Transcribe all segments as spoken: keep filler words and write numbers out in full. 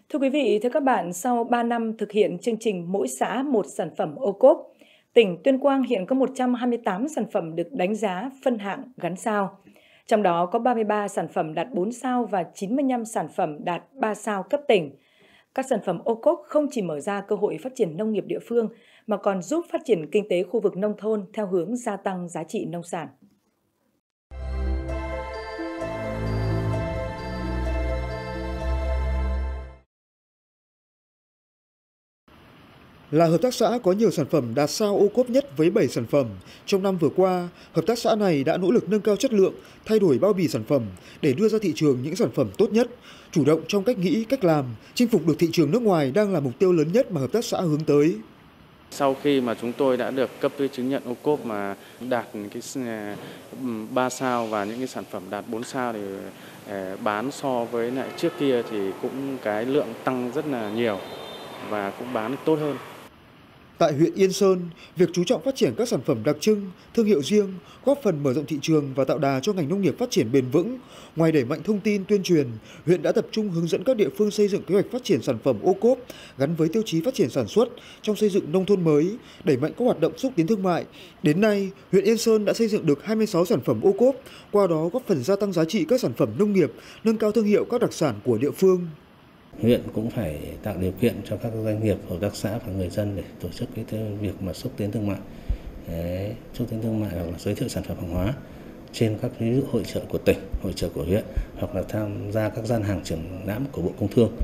Thưa quý vị, thưa các bạn, sau ba năm thực hiện chương trình mỗi xã một sản phẩm ô cốp, tỉnh Tuyên Quang hiện có một trăm hai mươi tám sản phẩm được đánh giá phân hạng gắn sao. Trong đó có ba mươi ba sản phẩm đạt bốn sao và chín mươi lăm sản phẩm đạt ba sao cấp tỉnh. Các sản phẩm ô cốp không chỉ mở ra cơ hội phát triển nông nghiệp địa phương mà còn giúp phát triển kinh tế khu vực nông thôn theo hướng gia tăng giá trị nông sản. Là hợp tác xã có nhiều sản phẩm đạt sao ô cốp nhất với bảy sản phẩm, trong năm vừa qua, hợp tác xã này đã nỗ lực nâng cao chất lượng, thay đổi bao bì sản phẩm để đưa ra thị trường những sản phẩm tốt nhất, chủ động trong cách nghĩ, cách làm, chinh phục được thị trường nước ngoài đang là mục tiêu lớn nhất mà hợp tác xã hướng tới. Sau khi mà chúng tôi đã được cấp cái chứng nhận ô cốp mà đạt cái ba sao và những cái sản phẩm đạt bốn sao thì bán so với lại trước kia thì cũng cái lượng tăng rất là nhiều và cũng bán được tốt hơn. Tại huyện Yên Sơn, việc chú trọng phát triển các sản phẩm đặc trưng, thương hiệu riêng, góp phần mở rộng thị trường và tạo đà cho ngành nông nghiệp phát triển bền vững. Ngoài đẩy mạnh thông tin, tuyên truyền, huyện đã tập trung hướng dẫn các địa phương xây dựng kế hoạch phát triển sản phẩm ô cốp gắn với tiêu chí phát triển sản xuất trong xây dựng nông thôn mới, đẩy mạnh các hoạt động xúc tiến thương mại. Đến nay, huyện Yên Sơn đã xây dựng được hai mươi sáu sản phẩm ô cốp, qua đó góp phần gia tăng giá trị các sản phẩm nông nghiệp, nâng cao thương hiệu các đặc sản của địa phương. Huyện cũng phải tạo điều kiện cho các doanh nghiệp, hợp tác xã và người dân để tổ chức cái việc mà xúc tiến thương mại, Đấy, xúc tiến thương mại hoặc là giới thiệu sản phẩm hàng hóa trên các ví dụ hội chợ của tỉnh, hội chợ của huyện hoặc là tham gia các gian hàng triển lãm của Bộ Công Thương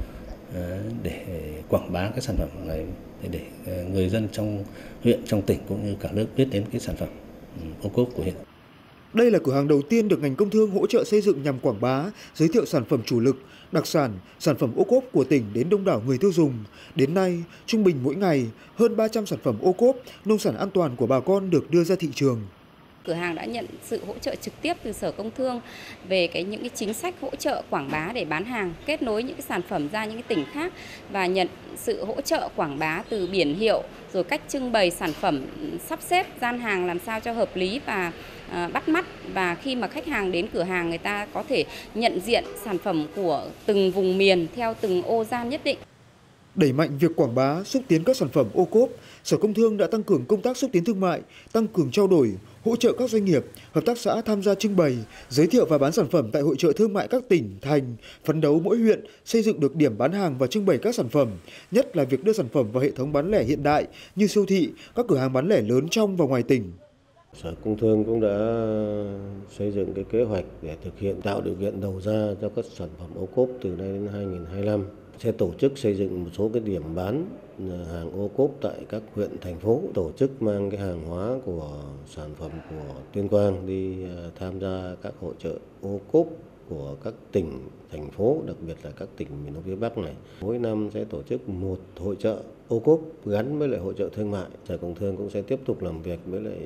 để quảng bá cái sản phẩm này để người dân trong huyện, trong tỉnh cũng như cả nước biết đến cái sản phẩm ô cốp của huyện. Đây là cửa hàng đầu tiên được ngành công thương hỗ trợ xây dựng nhằm quảng bá, giới thiệu sản phẩm chủ lực, đặc sản, sản phẩm ô cốp của tỉnh đến đông đảo người tiêu dùng. Đến nay, trung bình mỗi ngày, hơn ba trăm sản phẩm ô cốp, nông sản an toàn của bà con được đưa ra thị trường. Cửa hàng đã nhận sự hỗ trợ trực tiếp từ Sở Công Thương về cái những cái chính sách hỗ trợ quảng bá để bán hàng, kết nối những cái sản phẩm ra những cái tỉnh khác và nhận sự hỗ trợ quảng bá từ biển hiệu, rồi cách trưng bày sản phẩm, sắp xếp gian hàng làm sao cho hợp lý và à, bắt mắt, và khi mà khách hàng đến cửa hàng người ta có thể nhận diện sản phẩm của từng vùng miền theo từng ô gian nhất định. Đẩy mạnh việc quảng bá, xúc tiến các sản phẩm ô cốp, Sở Công Thương đã tăng cường công tác xúc tiến thương mại, tăng cường trao đổi, hỗ trợ các doanh nghiệp, hợp tác xã tham gia trưng bày, giới thiệu và bán sản phẩm tại hội chợ thương mại các tỉnh, thành, phấn đấu mỗi huyện xây dựng được điểm bán hàng và trưng bày các sản phẩm, nhất là việc đưa sản phẩm vào hệ thống bán lẻ hiện đại như siêu thị, các cửa hàng bán lẻ lớn trong và ngoài tỉnh. Sở Công Thương cũng đã xây dựng cái kế hoạch để thực hiện tạo điều kiện đầu ra cho các sản phẩm ô cốp từ nay đến hai nghìn không trăm hai mươi lăm. Sẽ tổ chức xây dựng một số cái điểm bán hàng ô cốp tại các huyện, thành phố, tổ chức mang cái hàng hóa của sản phẩm của Tuyên Quang đi tham gia các hội chợ ô cốp của các tỉnh, thành phố, đặc biệt là các tỉnh miền Đông phía Bắc này. Mỗi năm sẽ tổ chức một hội chợ ô cốp gắn với lại hội chợ thương mại. Sở Công Thương cũng sẽ tiếp tục làm việc với lại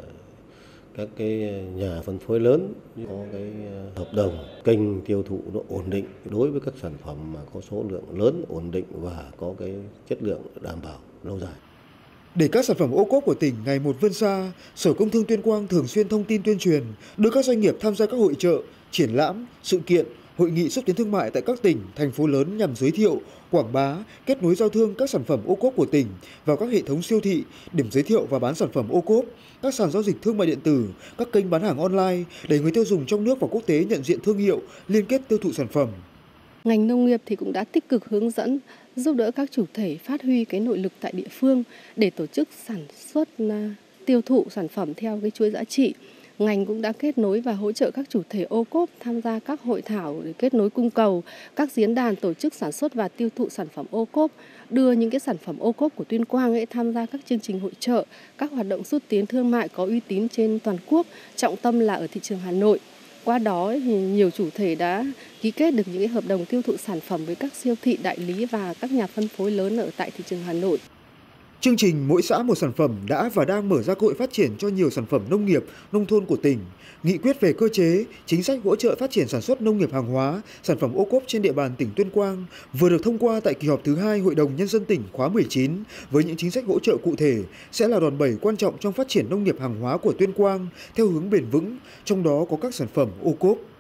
các cái nhà phân phối lớn có cái hợp đồng kênh tiêu thụ nó ổn định đối với các sản phẩm mà có số lượng lớn, ổn định và có cái chất lượng đảm bảo lâu dài. Để các sản phẩm ô cốp của tỉnh ngày một vươn xa, Sở Công Thương Tuyên Quang thường xuyên thông tin tuyên truyền, đưa các doanh nghiệp tham gia các hội chợ, triển lãm, sự kiện, hội nghị xúc tiến thương mại tại các tỉnh, thành phố lớn nhằm giới thiệu, quảng bá, kết nối giao thương các sản phẩm ô cốp của tỉnh vào các hệ thống siêu thị, điểm giới thiệu và bán sản phẩm ô cốp, các sàn giao dịch thương mại điện tử, các kênh bán hàng online để người tiêu dùng trong nước và quốc tế nhận diện thương hiệu, liên kết tiêu thụ sản phẩm. Ngành nông nghiệp thì cũng đã tích cực hướng dẫn, giúp đỡ các chủ thể phát huy cái nội lực tại địa phương để tổ chức sản xuất, tiêu thụ sản phẩm theo cái chuỗi giá trị. Ngành cũng đã kết nối và hỗ trợ các chủ thể ô cốp tham gia các hội thảo để kết nối cung cầu, các diễn đàn tổ chức sản xuất và tiêu thụ sản phẩm ô cốp, đưa những cái sản phẩm ô cốp của Tuyên Quang ấy tham gia các chương trình hội chợ, các hoạt động xúc tiến thương mại có uy tín trên toàn quốc, trọng tâm là ở thị trường Hà Nội. Qua đó thì nhiều chủ thể đã ký kết được những cái hợp đồng tiêu thụ sản phẩm với các siêu thị, đại lý và các nhà phân phối lớn ở tại thị trường Hà Nội. Chương trình mỗi xã một sản phẩm đã và đang mở ra cơ hội phát triển cho nhiều sản phẩm nông nghiệp, nông thôn của tỉnh. Nghị quyết về cơ chế, chính sách hỗ trợ phát triển sản xuất nông nghiệp hàng hóa, sản phẩm ô cốp trên địa bàn tỉnh Tuyên Quang vừa được thông qua tại kỳ họp thứ hai Hội đồng Nhân dân tỉnh khóa mười chín với những chính sách hỗ trợ cụ thể sẽ là đòn bẩy quan trọng trong phát triển nông nghiệp hàng hóa của Tuyên Quang theo hướng bền vững, trong đó có các sản phẩm ô cốp.